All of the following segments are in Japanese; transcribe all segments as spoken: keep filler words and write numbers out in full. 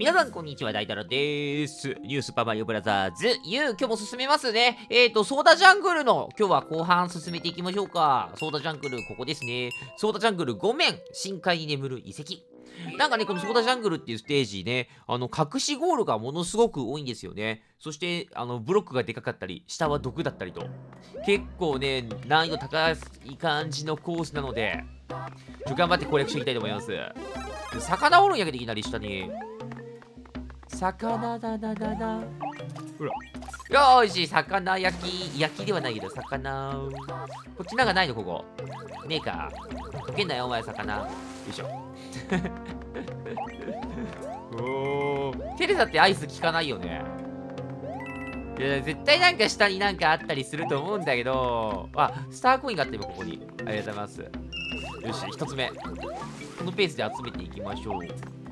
皆さんこんにちは、大太郎でーす。ニュースパマリオブラザーズ ユー、今日も進めますね。えーと、ソーダジャングルの、今日は後半進めていきましょうか。ソーダジャングル、ここですね。ソーダジャングルご面、深海に眠る遺跡。なんかね、このソーダジャングルっていうステージね、あの、隠しゴールがものすごく多いんですよね。そして、あの、ブロックがでかかったり、下は毒だったりと。結構ね、難易度高い感じのコースなので、ちょ頑張って攻略していきたいと思います。魚おるんやけど、いきなり下に。魚だだだだ。ほら。よーし、魚焼き、焼きではないけど、魚。こっちなんかないの、ここ。ねえか。溶けんなよ、お前、魚。よいしょ。おー。テレサってアイス効かないよね。いや、絶対なんか下になんかあったりすると思うんだけど。あ、スターコインがあって今ここに。ありがとうございます。よし、一つ目。このペースで集めていきましょう。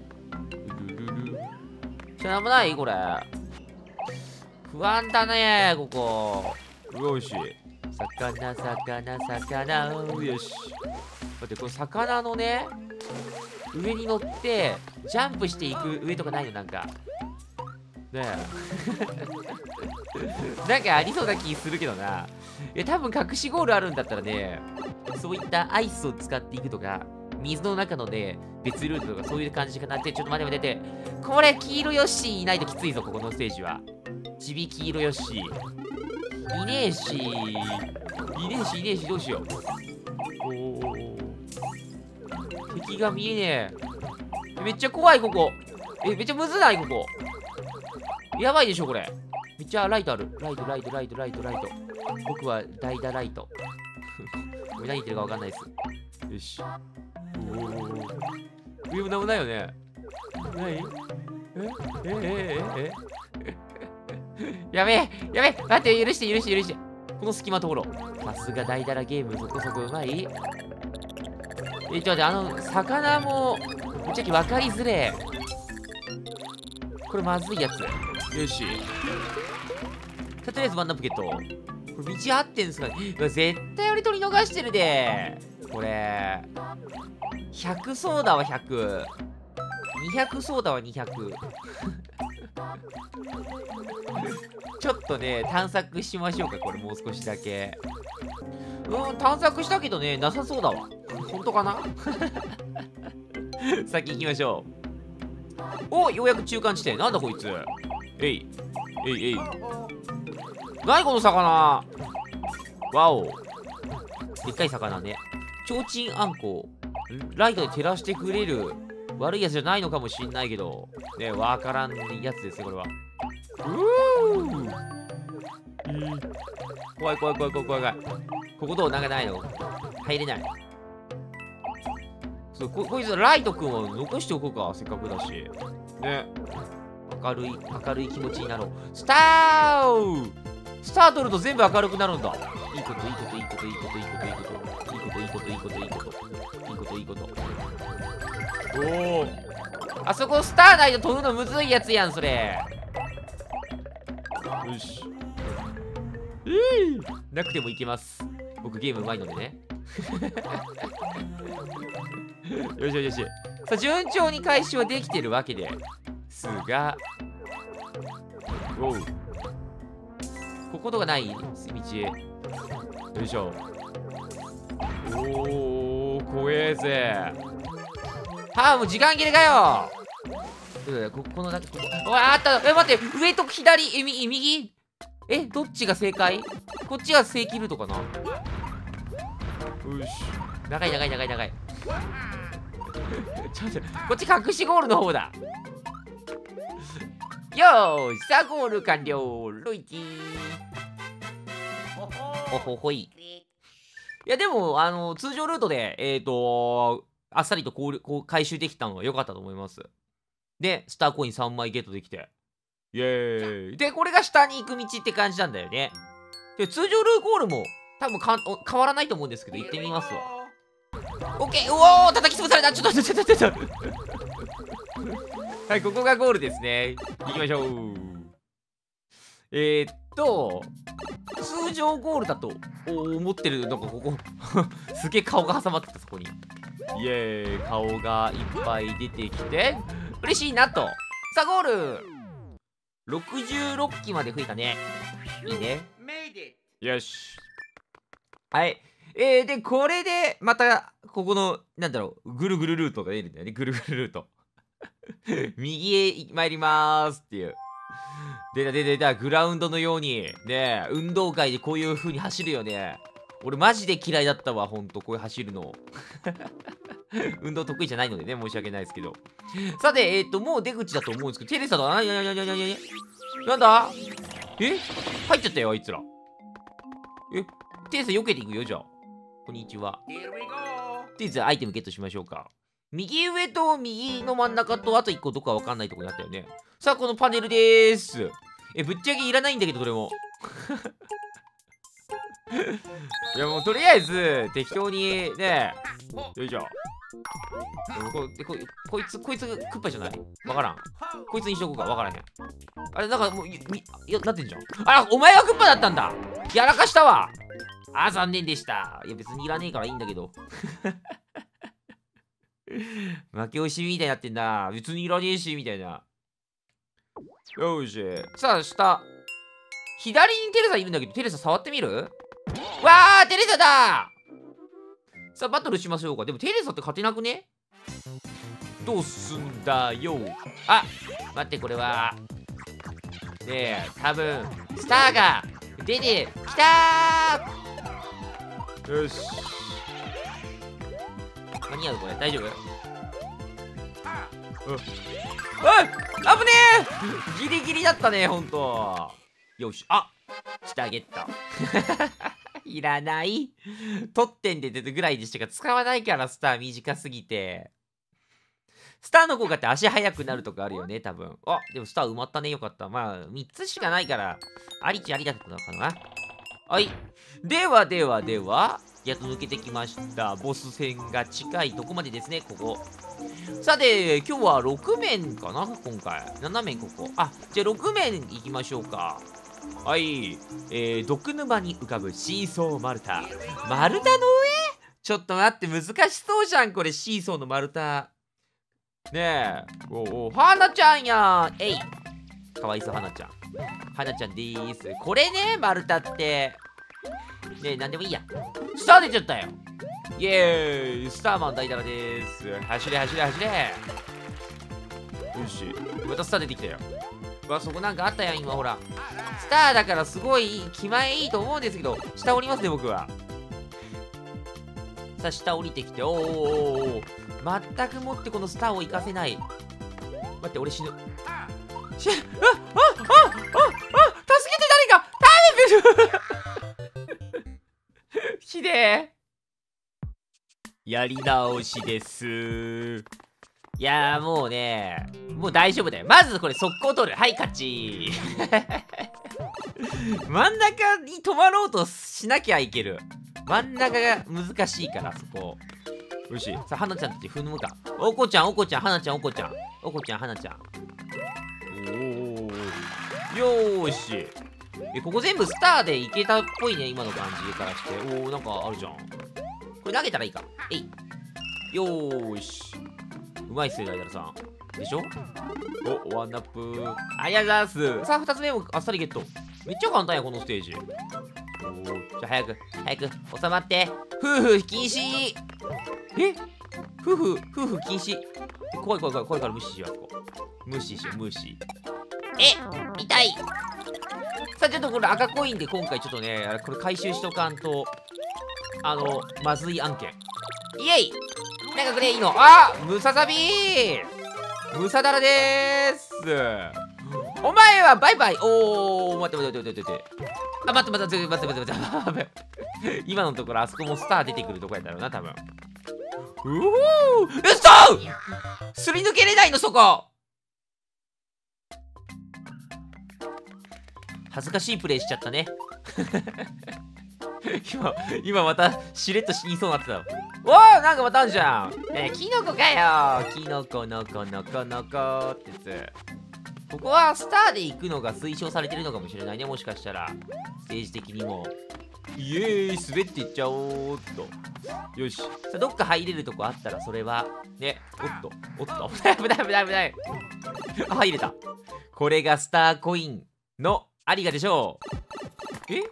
じゃあなんもないこれ。不安だねここ。よし。魚、魚、魚。よし。待って、この魚のね、上に乗って、ジャンプしていく上とかないのなんか。ねえ。なんかありそうな気するけどな。え、多分隠しゴールあるんだったらね、そういったアイスを使っていくとか、水の中のね、別ルートとかそういう感じかなって、ちょっと待って待って待って。これ、黄色ヨッシーいないときついぞ、ここのステージは。ちび黄色ヨッシー。いねえし、いねえし、いねえし、どうしよう。おー。敵が見えねえ。めっちゃ怖い、ここ。え、めっちゃむずない、ここ。やばいでしょ、これ。めっちゃライトある。ライト、ライト、ライト、ライト、ライト。僕は代打ライト。これ何言ってるかわかんないです。よし。おお。上もなんもないよね。ない？ええええええやべえやべえ待って許して許して許して。この隙間通ろう。さすが大だらゲームそこそこうまい。え、ちょっと待って、あの、魚も、ぶっちゃけ分かりづれえ。これまずいやつ。よし。とりあえずワンダーポケット。これ道合ってんすかね。絶対俺取り逃してるで。これ。ひゃくソーダはひゃく。にひゃくソーダはにひゃく。ちょっとね、探索しましょうか、これもう少しだけ。うん、探索したけどね、なさそうだわ。本当かな先行きましょう。お、ようやく中間地点。なんだこいつ。えい。えいえい。なにこの魚。わお。でっかい魚ね。ちょうちんあんこ。ライトで照らしてくれる悪いやつじゃないのかもしんないけど。ね、わからんやつですね、これは。うー、えー、怖い怖い怖い怖い怖い怖い。ここどうなんかないの入れない。そう、こ、こいつライトくんを残しておこうか、せっかくだし。ね。明るい、明るい気持ちになろう。スタースター取ると全部明るくなるんだ。いいこと、いいこと、いいこと、いいこと、いいこと、いいこと。いいこと、いいこと、いいこと、いいこと。いいこと、いいこと。おお。あそこスターないと取るのむずいやつやん、それ。よし。えー、なくてもいけます。僕ゲームうまいのでね。よしよしよし。さあ、順調に回収はできてるわけですが。おう。こことがない道へ。よいしょ。おお、怖えぜ。はあ、もう時間切れかよ。ここの中、ここ。あった。え、待って、上と左、え、み、右。え、どっちが正解？こっちが正規ルートかな。よし。長い長い長い長い。ちょっと、こっち隠しゴールの方だ。よーし、さあゴール完了。ルイキー。ほほほい。いや、でも、あの、通常ルートで、えっと、あっさりとこう、こう回収できたのは良かったと思います。で、スターコインさんまいゲットできて。イエーイ。で、これが下に行く道って感じなんだよね。で、通常ルーゴールも多分かん変わらないと思うんですけど、行ってみますわ。オッケー。うおー、叩き潰された。ちょっと、ちょっと、ちょっと。はい、ここがゴールですね。行きましょう。えー、っと、通常ゴールだと思ってるのがここ。すげえ顔が挟まってた、そこに。イエーイ。顔がいっぱい出てきて、嬉しいなと。 さあ、ゴールろくじゅうろっきまで増えたね。いいね。よし。はい。えー、で、これで、また、ここの、なんだろう、ぐるぐるルートが出るんだよね。ぐるぐるルート。右へ参りまーすっていう。出た出た出た、グラウンドのように。ねえ、運動会でこういう風に走るよね。俺マジで嫌いだったわ、ほんと、こういう走るの。運動得意じゃないのでね、申し訳ないですけど。さて、えっ、ー、と、もう出口だと思うんですけど、テレサだな、いやいやいやいやいやいや。なんだえ入っちゃったよ、あいつら。えテレサ避けていくよ、じゃあ。こんにちは。テレサアイテムゲットしましょうか。右上と右の真ん中とあといっこどこかわかんないとこにあったよね。さあ、このパネルでーす。え、ぶっちゃけいらないんだけど、どれも。いや、もうとりあえず、適当に、ねよいしょ。こここいつ、こいつクッパじゃないわからん。こいつにしとこうか、わからへん。あれ、なんかもう、いや、なってんじゃん。あ、お前はクッパだったんだ。やらかしたわ。あ、残念でした。いや、別にいらねえからいいんだけど。負け惜しみみたいになってんな。別にいらねえし、みたいな。よし。さあ、下。左にテレサいるんだけど、テレサ触ってみる？わー、テレサだ！さあ、バトルしましょうか。でも、テレサって勝てなくね？どうすんだよ。あ、待って、これは。ねえ、多分、スターが出てきたー！よし。間に合うこれ、大丈夫？うん。うん！危ねえ！ギリギリだったね、ほんと。よし。あ！下ゲット。いらない。取ってんで出るぐらいでしか使わないから、スター短すぎて。スターの効果って足速くなるとかあるよね、多分。あ、でもスター埋まったね、よかった。まあ、みっつしかないから、ありきありだったのかな。はい。ではではでは、やっと抜けてきました。ボス戦が近いとこまでですね、ここ。さて、今日はろく面かな今回。なな面ここ。あ、じゃあろく面行きましょうか。はい。えー、毒沼に浮かぶシーソー丸太。丸太の上？ちょっと待って、難しそうじゃん、これ、シーソーの丸太。ねえ。おお、はなちゃんやん。えい。かわいそう、はなちゃん。はなちゃんでーす。これね、丸太って。ねえ、なんでもいいや。スター出ちゃったよ。イエーイ、スターマン大太郎でーす。走れ走れ走れ。よし。またスター出てきたよ。うわ、そこなんかあったやん、今ほら。スターだからすごい気前いいと思うんですけど、下降りますね、僕は。さあ、下降りてきて、おーおーおー。全くもってこのスターを活かせない。待って、俺死ぬ。し、あ、あ、あ、あ、あ、助けて誰か頼むひでえ。やり直しです。いやーもうね、もう大丈夫だよ。まずこれ速攻取る。はい、勝ち。真ん中に止まろうとしなきゃいける。真ん中が難しいから、そこ。よし。さあ、はなちゃんたち踏むか。おこちゃん、おこちゃん、はなちゃん、おこちゃん。おこちゃん、はなちゃん。おー。よーし。え、ここ全部スターでいけたっぽいね、今の感じからして。おー、なんかあるじゃん。これ投げたらいいか。えい。よーし。うまいっすよ、ダイダルさん。でしょ？お、ワンナップ。ありがとうございます。さあ、二つ目もあっさりゲット。めっちゃ簡単や、このステージ。おー、じゃあ早く、早く、収まって。夫婦禁止。え夫婦、夫婦禁止。怖い怖い怖い、怖いから無視しよう、あそこ。無視しよう、無視。え、痛い。さあ、ちょっとこれ赤コインで今回ちょっとね、これ回収しとかんと、あの、まずい案件。イエイなんかくれいいの。あムササビームサダラでーす。お前はバイバイ。おー、待って待って待って待って。あ、待って待って待って待って待って待って。今のところあそこもスター出てくるとこやったろうな、多分。うおーうそすり抜けれないの、そこ。恥ずかしいプレイしちゃったね。今、今またしれっと死にそうになってた。おーなんかまたあんじゃん。ねえ、キノコかよ。キノコのこのこのこってやつ。ここはスターで行くのが推奨されてるのかもしれないね、もしかしたら。ステージ的にも。イエーイ滑っていっちゃおうっと。よし。さあ、どっか入れるとこあったら、それは、ね、おっと、おっと、危ない危ない危ない危ない。 あ、入れた。これがスターコインのありがでしょう。ええ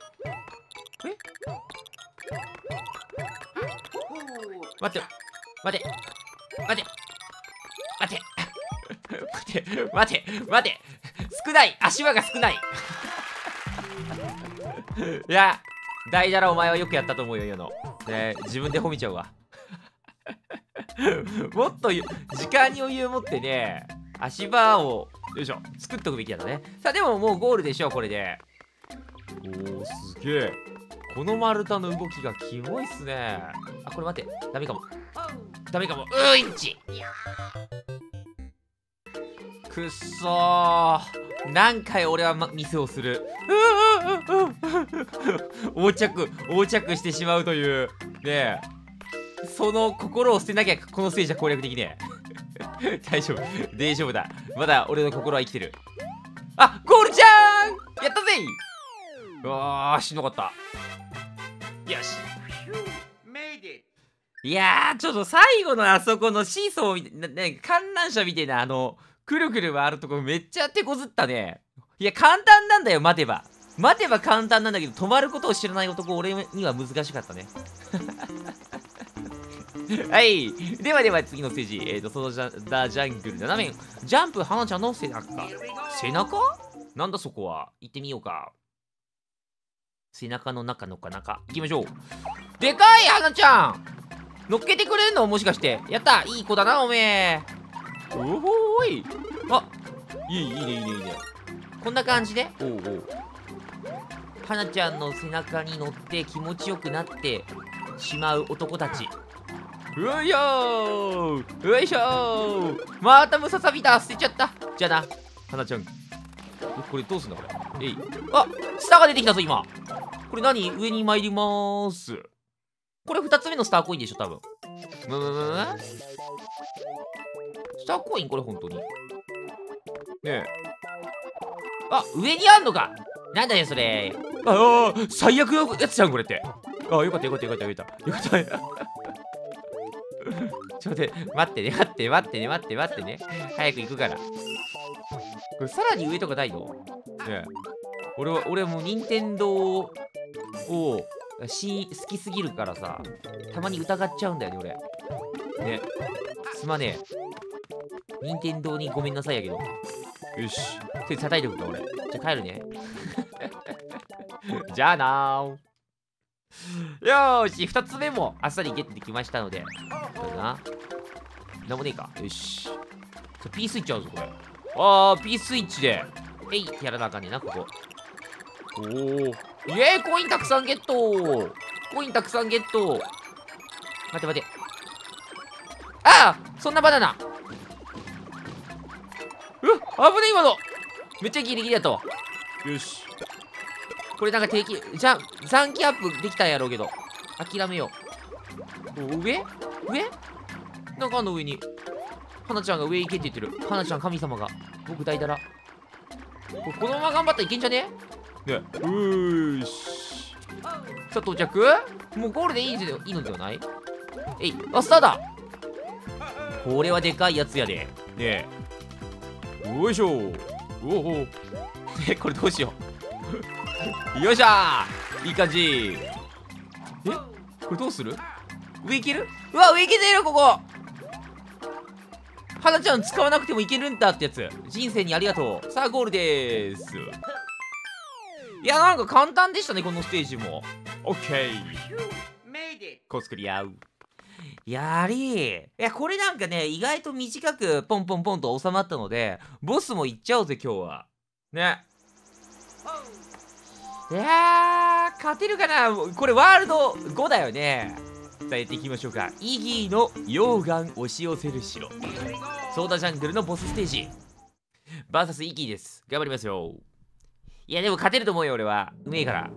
待って、待て、待て、待て、待て、待て、待て、少ない、足場が少ない。いや、大だらお前はよくやったと思うよ、今の。ね、自分で褒めちゃうわ。もっと時間に余裕を持ってね、足場を、よいしょ、作っとくべきだね。さあ、でももうゴールでしょ、これで。おー、すげえ。この丸太の動きがキモいっすね。あ、これ待って、ダメかも。ダメかも。うーいんち。くっそー。何回俺は、ま、ミスをする。横着、横着してしまうという。ねえ。その心を捨てなきゃ、このステージは攻略できねえ。大丈夫。大丈夫だ。まだ俺の心は生きてる。あ、ゴールちゃんやったぜうわー、しんどかった。よし。いやー、ちょっと最後のあそこのシーソーみたいな、ね、観覧車みたいな、あの、くるくる回るとこめっちゃ手こずったね。いや、簡単なんだよ、待てば。待てば簡単なんだけど、止まることを知らない男、俺には難しかったね。はい。ではでは次のステージ。えっ、ー、と、そのジャダジャングルななめん。ジャンプ、花ちゃんの背中。背中なんだそこは。行ってみようか。背中の中のか中。行きましょう。でかい花ちゃん乗っけてくれんのもしかして。やったいい子だな、おめえ。おほーい。あ、いい、いいね、いいね、いいね。こんな感じで。おうおう。花ちゃんの背中に乗って気持ちよくなってしまう男たち。ういよーういしょーまたムササビだ捨てちゃった。じゃあな、花ちゃん。これどうすんだこれ。えい。あ、スターが出てきたぞ、今。これ何上に参りまーす。これふたつめのスターコインでしょ、多分。むむむむスターコインこれ本当に。ねえ。あ、上にあんのかなんだよ、それ。ああ、最悪のやつじゃん、これって。ああ、よかった、よかった、よかった、よかった。よかった。ちょっと待ってね、待って、待ってね、待って、待ってね。早く行くから。これさらに上とかないのねえ。俺は、俺はもう任天堂をし好きすぎるからさ、たまに疑っちゃうんだよね、俺。ね。すまねえ。任天堂にごめんなさいやけど。よし。手叩いておくか、俺。じゃあ帰るね。じゃあなー。よーし、二つ目もあっさりゲットできましたので。これな。なんもねえか。よし。P スイッチあるぞ、これ。あー、P スイッチで。えいってやらなあかんねえな、ここ。おー。イエーイコインたくさんゲットコインたくさんゲット待て待て。ああそんなバナナうっ危ねえ今のめっちゃギリギリやったわ。よし。これなんか定期、じゃ、残機アップできたんやろうけど。諦めよう。お上上なんかあの上に。花ちゃんが上行けって言ってる。花ちゃん神様が。僕大だら。ここのまま頑張ったらいけんじゃねね。うーし。さあ到着もうゴールでいいいいのではないえい。あ、スターだこれはでかいやつやで。ねえ。よいしょおおえ、これどうしようよいしゃーいい感じ。えこれどうする上いけるうわ、上いけてるここ花ちゃん使わなくてもいけるんだってやつ。人生にありがとう。さあゴールでーす。いやなんか簡単でしたねこのステージも。オッケーコスクリアウやりいやこれなんかね意外と短くポンポンポンと収まったのでボスもいっちゃおうぜ今日はね。いやー勝てるかなこれワールドごだよね。さあやっていきましょうか。イギーの溶岩押し寄せる城ソーダジャングルのボスステージ ブイエス イギーです。頑張りますよ。いやでも勝てると思うよ俺は。うめえから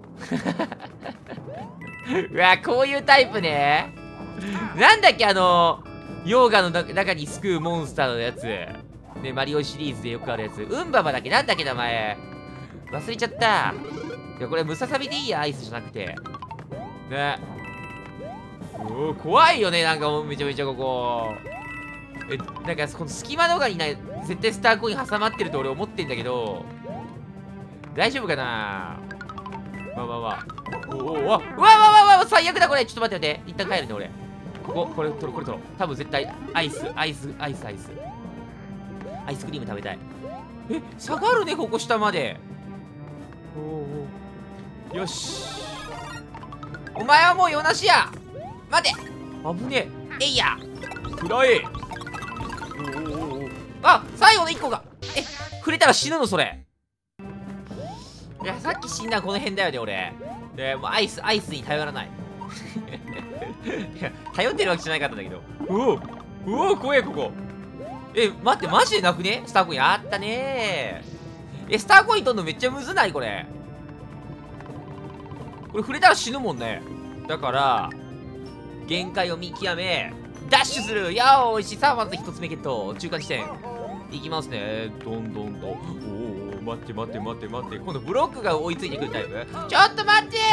うわこういうタイプね。なんだっけあの溶岩の中に救うモンスターのやつね。マリオシリーズでよくあるやつウンババだっけなんだっけ名前忘れちゃった。いやこれムササビでいいやアイスじゃなくてね。お怖いよねなんかもうめちゃめちゃここえなんかこの隙間とかにない絶対スターコイン挟まってると俺思ってんだけど、大丈夫かな。まあまあまあ。おおお、うわわわわわ、最悪だこれ。ちょっと待って待って、一旦帰るね俺。ここ、これ取ろう、これ取ろう。多分絶対アイスアイスアイスアイスアイスクリーム食べたい。え、下がるねここ下まで。おおお、よし、お前はもう用なしや。待て、危ねえ。えいや、くらえ。おおおお、あ、最後のいっこが、え、触れたら死ぬのそれ。いや、さっき死んだこの辺だよね俺。でもうアイスアイスに頼らない。いや、頼ってるわけじゃなかったんだけど。うおうお、怖えここ。え、待って、マジでなくね。スターコインあったねー。え、スターコイン取んのめっちゃむずないこれ。これ触れたら死ぬもんね。だから限界を見極めダッシュする。よーし、さあまず一つ目ゲット。中間地点いきますね。どんどんと。おお、待って待って待って待って、今度ブロックが追いついてくるタイプ。ちょっと待ってよ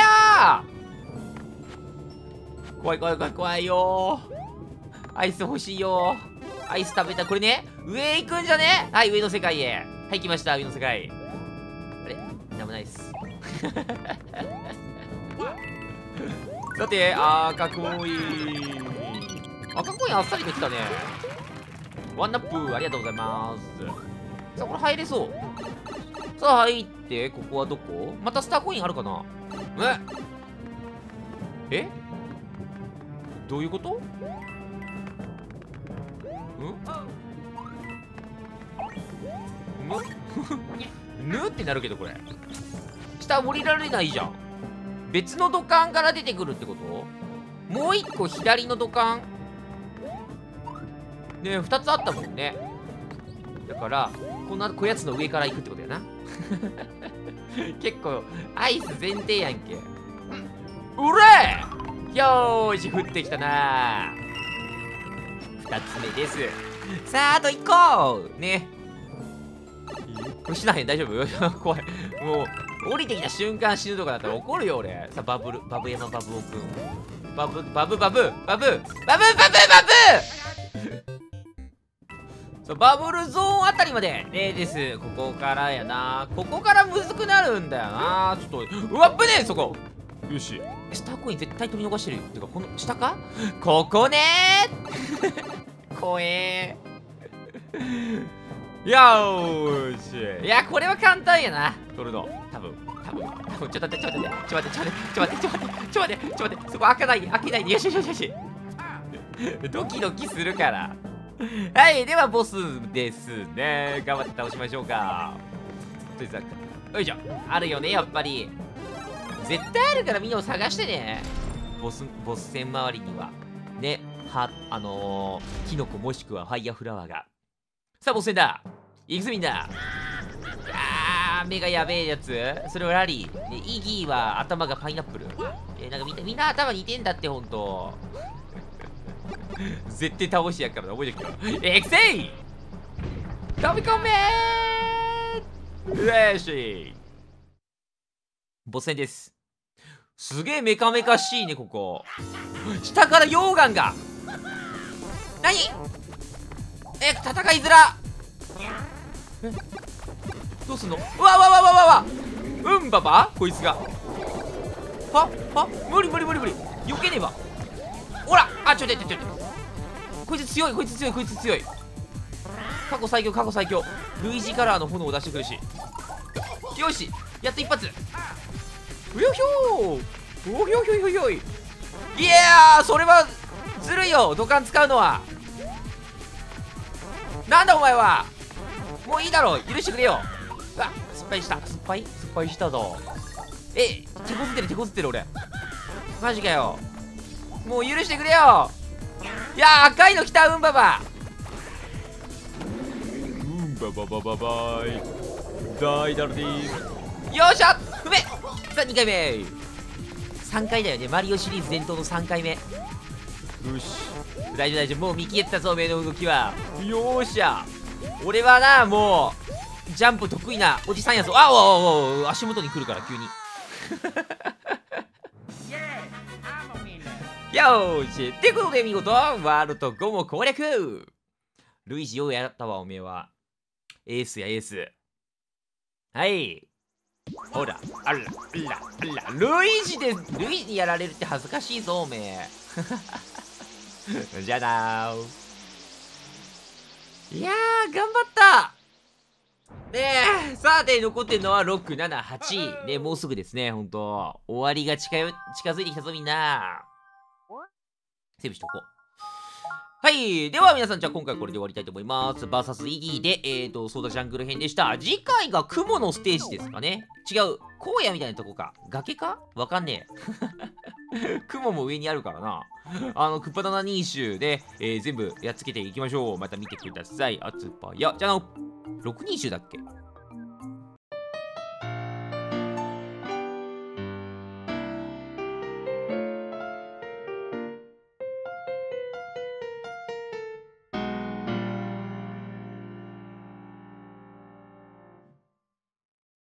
ー。怖い怖い怖い怖いよー。アイス欲しいよー。アイス食べた。これね、上行くんじゃね。はい、上の世界へ。はい、来ました、上の世界。あれ、なんもないっす。さて、赤コイン。赤コインあっさりときたね。ワンナップ、ありがとうございます。さあ、これ入れそう。さあ、入って、ここはどこ？またスターコインあるかな？え？え？どういうこと？ん？ぬ？ぬってなるけど、これ。下降りられないじゃん。別の土管から出てくるってこと？もう一個左の土管ねえ、二つあったもんね。だからこんなこやつの上から行くってことやな。結構アイス前提やんけ。うれー、よーし、降ってきたな。二つ目です。さあ、あと一個ね。これ死なへん、大丈夫？怖い。もう降りてきた瞬間死ぬとかだったら怒るよ俺。さあ、バブル、バブ山バブオくん。バブ、バブ、バブ、バブ、バブ、バブ、バブ、バブさあ、バブルゾーンあたりまでねです。ここからやな。ここからむずくなるんだよな。ちょっと、うわっぶねえ、そこ。よし。スターコイン絶対取り逃してるよ。てか、この下か？ここねー。怖えー。よーし。いや、これは簡単やな。取るの。多分。多分。多分。ちょっと待って、ちょっと待って、ちょっと待って、ちょっと待って、ちょっと待って、ちょっと待って、ちょっと待って、ちょっと待って、そこ開かないで、開けないで。よしよしよしよし。ドキドキするから。はい、ではボスですね。頑張って倒しましょうか。とりあえず、よいしょ。あるよね、やっぱり。絶対あるからみんなを探してね。ボス、ボス戦周りには。ね、は、あのー、キノコもしくはファイヤーフラワーが。さあ、ボス戦だ。行くぞみんな。あー、目がやべえやつ。それはラリー。ね、イギーは頭がパイナップル。えー、なんかみんな、みんな頭似てんだって、ほんと。絶対倒しやからな、覚えておけよ。エクセイ飛び込めー。よし、ボス戦です。すげえメカメカしいね、ここ。下から溶岩が。何？え、戦いづら。え、どうすんの？うわわわわわわ。うんばばこいつが。はは無理無理無理無理。避けねば。ほら、あ、ちょちょちょちょ。こいつ強い、こいつ強い、こいつ強い。過去最強、過去最強。ルイージカラーの炎を出してくるし。よし、やっと一発。うよひょー、おひょひょひょひょい。いやー、それはずるいよ、土管使うのは。なんだお前は。もういいだろう、許してくれよ。うわ、失敗した。失敗失敗したぞ。え、手こずってる、手こずってる俺。マジかよ。もう許してくれよ。いやー、赤いの来た。うんばばうんばばばばばーい。大だろでーす。よっしゃ、ふめ。さあにかいめ。さんかいだよね、マリオシリーズ伝統のさんかいめ。よし、大丈夫大丈夫。もう見切ったぞ、おめえの動きは。よーしゃ、俺はな、もうジャンプ得意なおじさんやぞ。あおおおお、足元に来るから急に。よーし、ってことで見事ワールドごも攻略。ルイージようやったわ、おめえは。 エースやエース。はい。ほら、あら、あら、あら、ルイージで、ルイージにやられるって恥ずかしいぞ、おめえ。じゃあなー。いやー、頑張ったねえ、さて、残ってるのはろく、なな、はち。ね、もうすぐですね、ほんと。終わりが近よ近づいてきたぞ、みんな。セーブしとこう。はい。では皆さん、じゃあ今回これで終わりたいと思います。バーサスイギーで、えーと、ソーダジャングル編でした。次回が雲のステージですかね。違う。荒野みたいなとこか。崖かわかんねえ。雲も上にあるからな。あの、クッパダナニーシュで、えー、全部やっつけていきましょう。また見てください。あつぱや。じゃあの、ろく人衆だっけ